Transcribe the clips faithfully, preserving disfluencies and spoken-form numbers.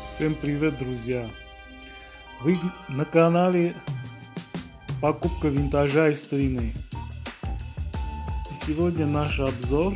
Всем привет, друзья! Вы на канале Покупка винтажа из старины. И сегодня наш обзор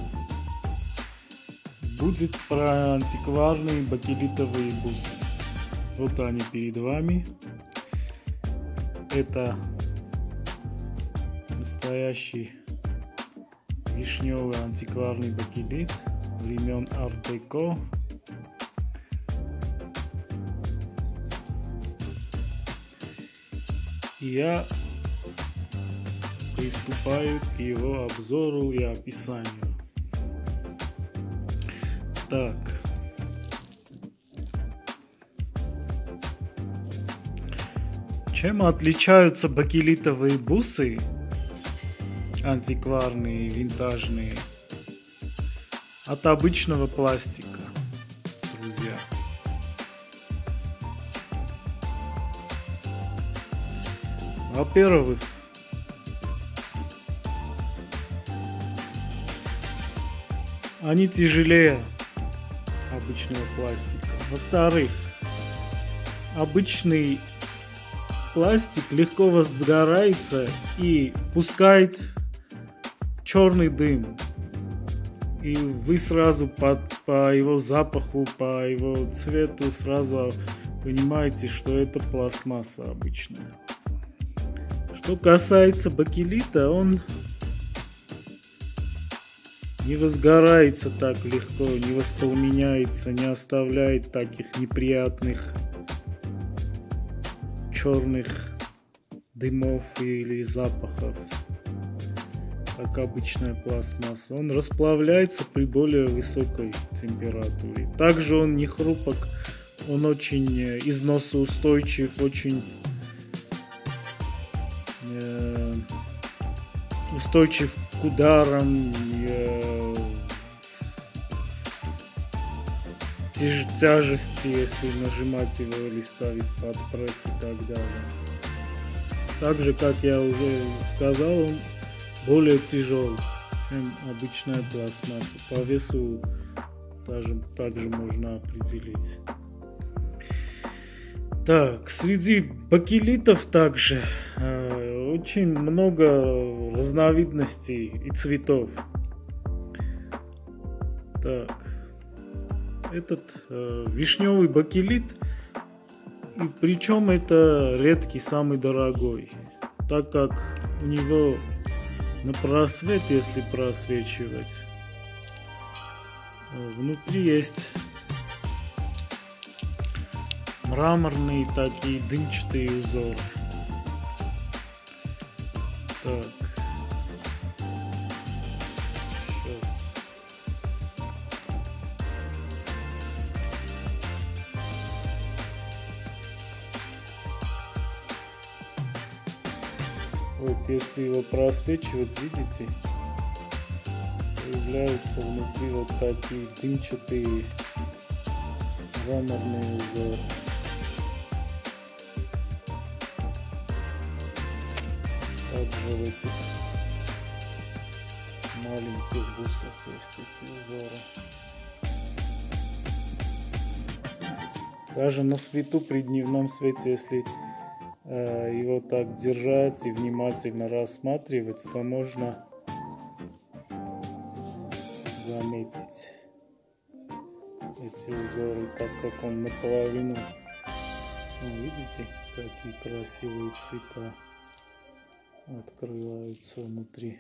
будет про антикварные бакелитовые бусы. Вот они перед вами. Это настоящий вишневый антикварный бакелит времен арт-деко. И я приступаю к его обзору и описанию. Так. Чем отличаются бакелитовые бусы, антикварные, винтажные, от обычного пластика, друзья? Во-первых, они тяжелее обычного пластика. Во-вторых, обычный пластик легко возгорается и пускает черный дым. И вы сразу по, по его запаху, по его цвету сразу понимаете, что это пластмасса обычная. Что касается бакелита, он не возгорается так легко, не воспламеняется, не оставляет таких неприятных черных дымов или запахов, как обычная пластмасса. Он расплавляется при более высокой температуре. Также он не хрупок, он очень износоустойчив, очень устойчив к ударам, тяж тяжести, если нажимать его или ставить под пресс и так далее. Так же, как я уже сказал, он более тяжел, чем обычная пластмасса. По весу даже также можно определить. Так, среди бакелитов также э, очень много разновидностей и цветов. Так, этот э, вишневый бакелит, и причем это редкий, самый дорогой, так как у него на просвет, если просвечивать, э, внутри есть мраморные такие дымчатые узоры. Так. Сейчас. Вот если его просвечивать, видите, появляются внутри вот такие дымчатые мраморные узоры. Также в этих маленьких бусах есть эти узоры. Даже на свету, при дневном свете, если э, его так держать и внимательно рассматривать, то можно заметить эти узоры, так как он наполовину. Ну, видите, какие красивые цвета открываются внутри.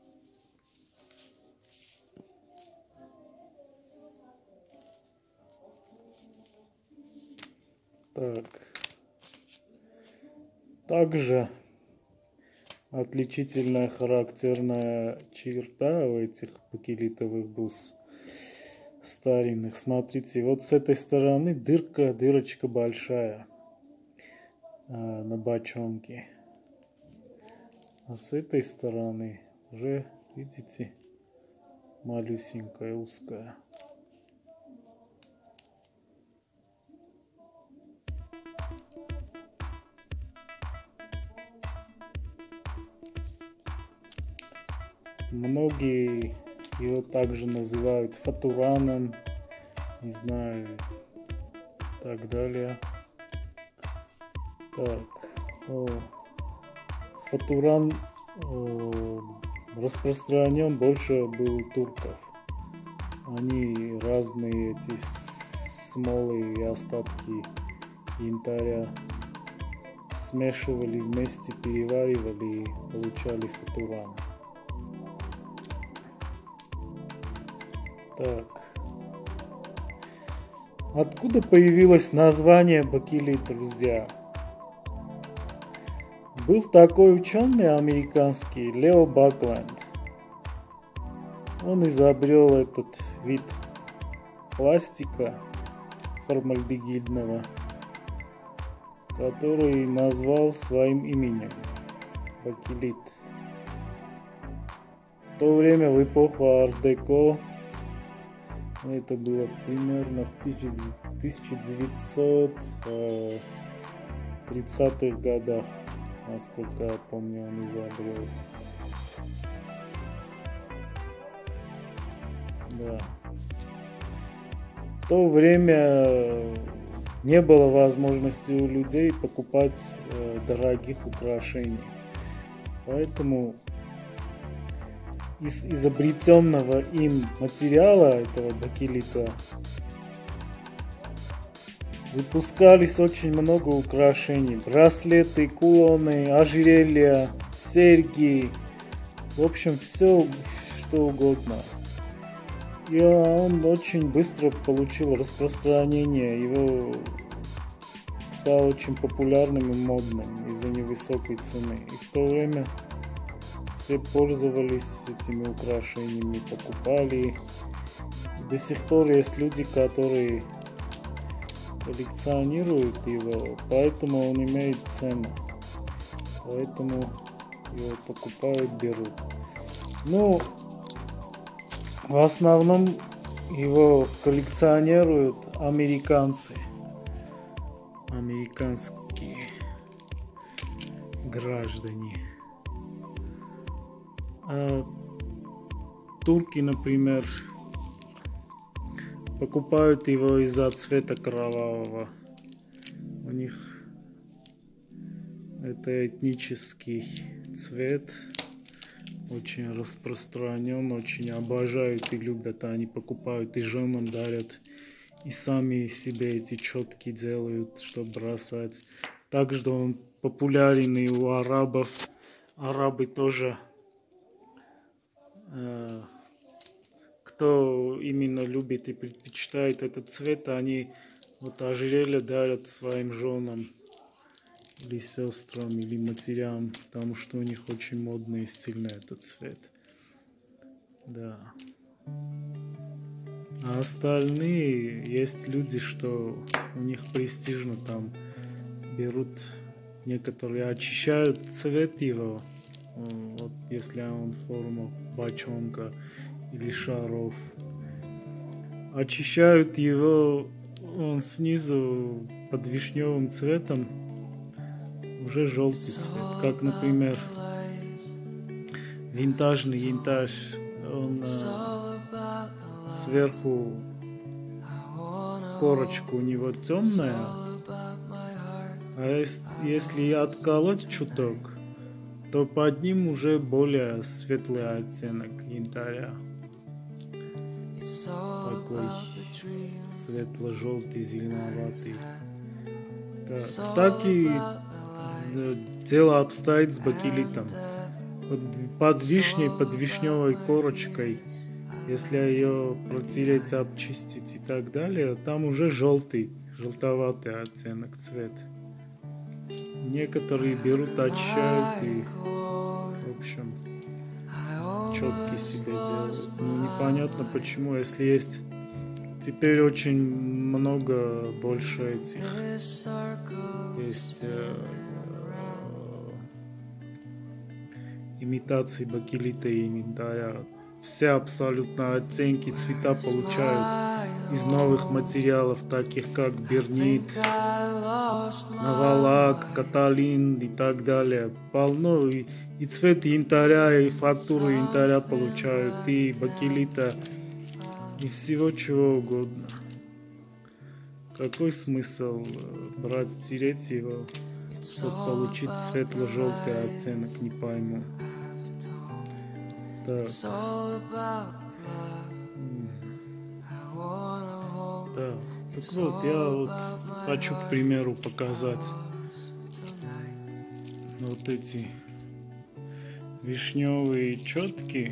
Так. Также отличительная характерная черта у этих бакелитовых бус старинных. Смотрите, вот с этой стороны дырка, дырочка большая а, на бочонке. А с этой стороны уже, видите, малюсенькая, узкая. Многие его также называют фатуваном, не знаю, так далее. Так, о, фатуран э, распространен больше был у турков. Они разные эти смолы и остатки янтаря смешивали вместе, переваривали и получали фатуран. Так. Откуда появилось название бакелит, друзья? Был такой ученый американский Лео Бакленд. Он изобрел этот вид пластика формальдегидного, который назвал своим именем бакелит. В то время, в эпоху ар-деко, это было примерно в тысяча девятьсот тридцатых годах, насколько я помню, он изобрел. Да. В то время не было возможности у людей покупать э, дорогих украшений. Поэтому из изобретенного им материала, этого бакелита, выпускались очень много украшений. Браслеты, кулоны, ожерелья, серьги. В общем, все, что угодно. И он очень быстро получил распространение. Его стал очень популярным и модным из-за невысокой цены. И в то время все пользовались этими украшениями, покупали. И до сих пор есть люди, которые коллекционируют его, поэтому он имеет цену. Поэтому его покупают, берут. Ну, в основном его коллекционируют американцы. Американские граждане. А турки, например, покупают его из-за цвета кровавого. У них это этнический цвет. Очень распространен, очень обожают и любят. Они покупают и женам дарят, и сами себе эти четки делают, чтобы бросать. Также он популярен и у арабов. Арабы тоже, э, кто именно любит и предпочитает этот цвет, они вот ожерелья дарят своим женам или сестрам, или матерям, потому что у них очень модный и стильный этот цвет. Да. А остальные, есть люди, что у них престижно, там берут, некоторые очищают цвет его, вот если он форму бочонка или шаров. Очищают его, он снизу под вишневым цветом уже желтый цвет, как, например, винтажный янтарь, он а, сверху корочка у него темная, а если, если отколоть чуток, то под ним уже более светлый оттенок янтаря, такой светло-желтый, зеленоватый. Да, так и дело обстоит с бакелитом. Под, под вишней, под вишневой корочкой, если ее протереть, обчистить и так далее, там уже желтый, желтоватый оттенок, цвет. Некоторые берут, очищают и, в общем, четки себе делают. Ну, непонятно почему, если есть теперь очень много больше этих есть э, имитаций бакелита и янтаря. Все абсолютно оттенки, цвета получают из новых материалов, таких как бернит, навалак, каталин и так далее. Полно и, и цвет янтаря, и фактуру янтаря получают, и бакелита, и всего чего угодно. какой смысл брать, тереть его, чтобы получить светло-желтый оттенок, не пойму. Так. Да. Так вот, я вот хочу, к примеру, показать вот эти вишневые четки.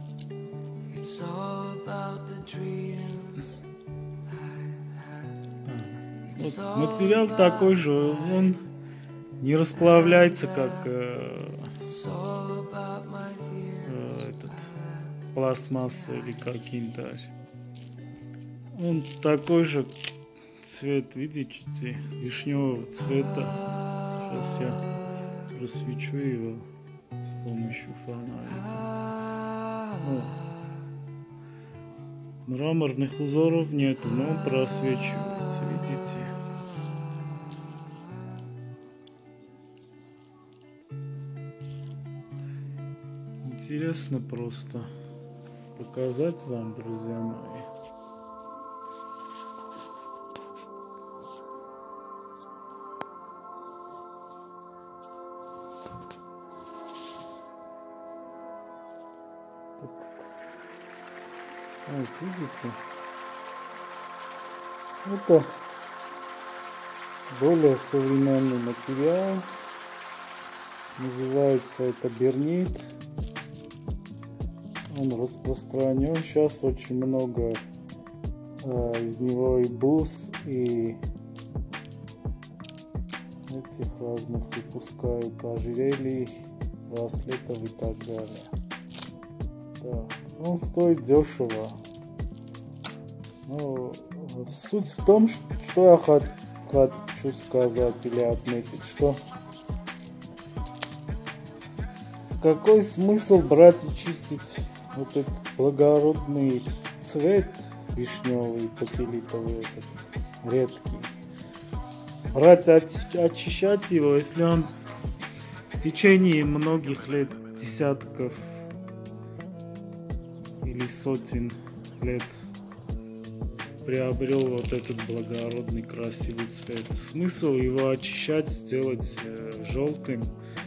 Вот, материал такой же, он не расплавляется, как э, э, этот, пластмасса или каким-то. Он такой же цвет, видите, вишневого цвета. Сейчас я просвечу его с помощью фонарика. О. Мраморных узоров нету, но он просвечивается, видите. Интересно просто показать вам, друзья мои. Вот, видите? Это более современный материал. Называется это бернит. Он распространен. Сейчас очень много э, из него и бус, и этих разных выпускают ожерелий, браслетов и так далее. Так. Он стоит дешево. Но суть в том, что я хочу сказать или отметить, что какой смысл брать и чистить вот этот благородный цвет вишневый, пакелитовый, этот редкий. Брать, очищать его, если он в течение многих лет, десятков или сотен лет приобрел вот этот благородный красивый цвет. Смысл его очищать, сделать э, желтым.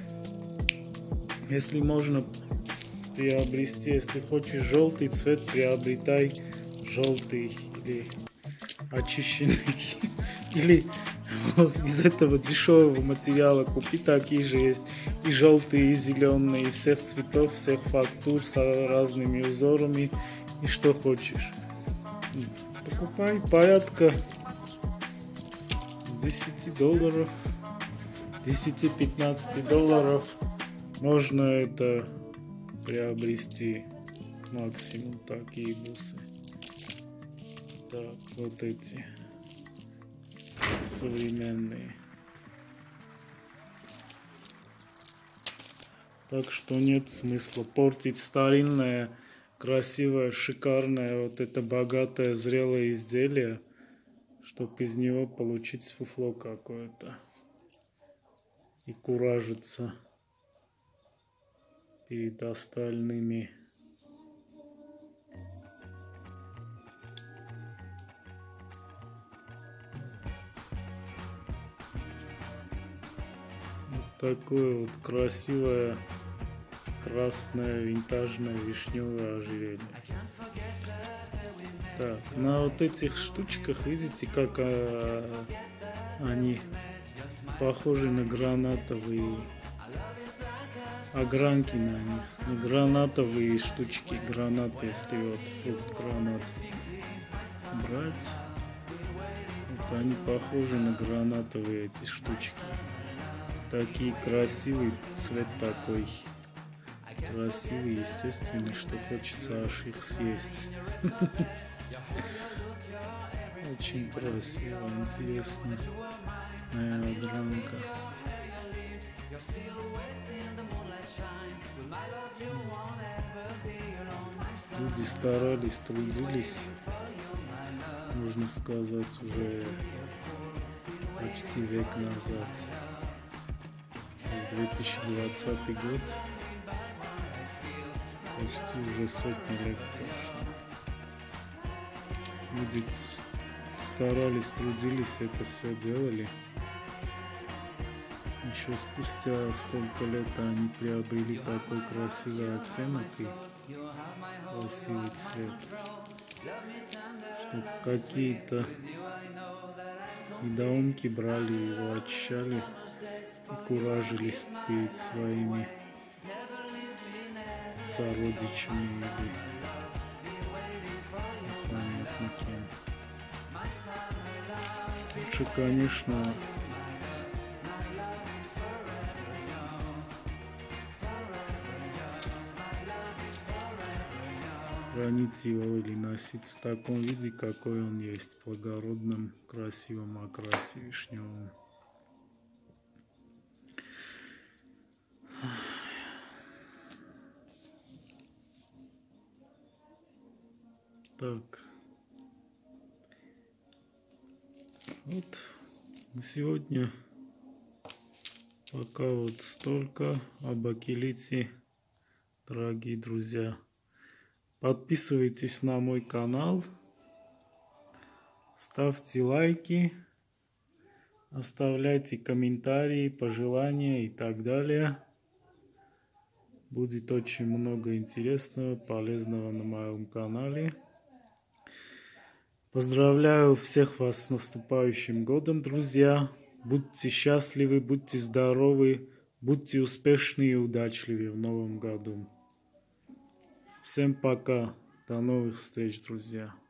Если можно приобрести, если хочешь желтый цвет, приобретай желтый или очищенный. Или вот из этого дешевого материала купи, такие же есть. И желтые, и зеленые, и всех цветов, всех фактур с разными узорами. И что хочешь. Покупай порядка десять долларов, десять-пятнадцать долларов. Можно это приобрести максимум, такие бусы. Так, вот эти современные. Так что нет смысла портить старинное, красивое, шикарное, вот это богатое, зрелое изделие, чтобы из него получить фуфло какое-то и куражиться перед остальными. Вот такое вот красивое красное винтажное вишневое ожерелье. Так, на вот этих штучках видите, как а, они похожи на гранатовые огранки на них, на гранатовые штучки, гранаты, если вот фрукт гранат брать, вот они похожи на гранатовые эти штучки. Такие красивый цвет такой. Красивый, естественный, что хочется аж их съесть. Очень красиво, интересно. Моя огранка. Люди старались, трудились, можно сказать, уже почти век назад. две тысячи двадцатый год. Почти уже сотни лет прошло. Люди старались, трудились, это все делали. Еще спустя столько лет они приобрели такой красивый оттенок и красивый цвет, что какие-то недоумки брали его, очищали и куражились перед своими сородичами или непонятно кем. Лучше, конечно, хранить его или носить в таком виде, какой он есть, в благородном, красивом окрасе вишневом. Так, вот на сегодня пока вот столько об акелите, дорогие друзья. Подписывайтесь на мой канал, ставьте лайки, оставляйте комментарии, пожелания и так далее. Будет очень много интересного, полезного на моем канале. Поздравляю всех вас с наступающим годом, друзья. Будьте счастливы, будьте здоровы, будьте успешны и удачливы в новом году. Всем пока. До новых встреч, друзья.